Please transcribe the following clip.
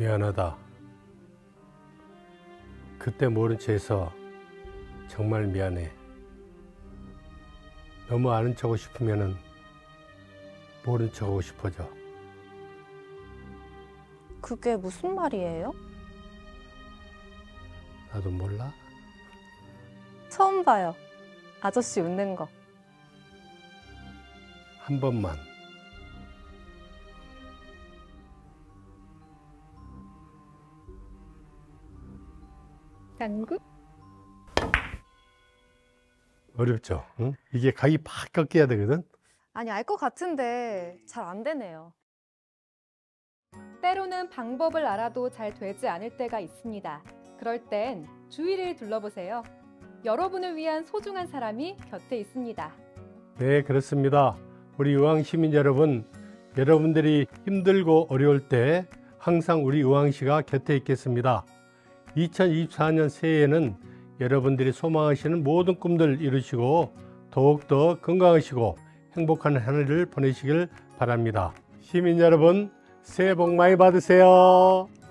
미안하다. 그때 모른 채 해서 정말 미안해. 너무 아는 척하고 싶으면은 모른 척하고 싶어져. 그게 무슨 말이에요? 나도 몰라? 처음 봐요. 아저씨 웃는 거. 한 번만. 당구? 어렵죠? 응? 이게 각이 팍 꺾여야 되거든? 아니, 알 것 같은데 잘 안 되네요. 때로는 방법을 알아도 잘 되지 않을 때가 있습니다. 그럴 땐 주위를 둘러보세요. 여러분을 위한 소중한 사람이 곁에 있습니다. 네, 그렇습니다. 우리 의왕시민 여러분, 여러분들이 힘들고 어려울 때 항상 우리 의왕시가 곁에 있겠습니다. 2024년 새해에는 여러분들이 소망하시는 모든 꿈들 이루시고 더욱더 건강하시고 행복한 한 해를 보내시길 바랍니다. 시민 여러분, 새해 복 많이 받으세요.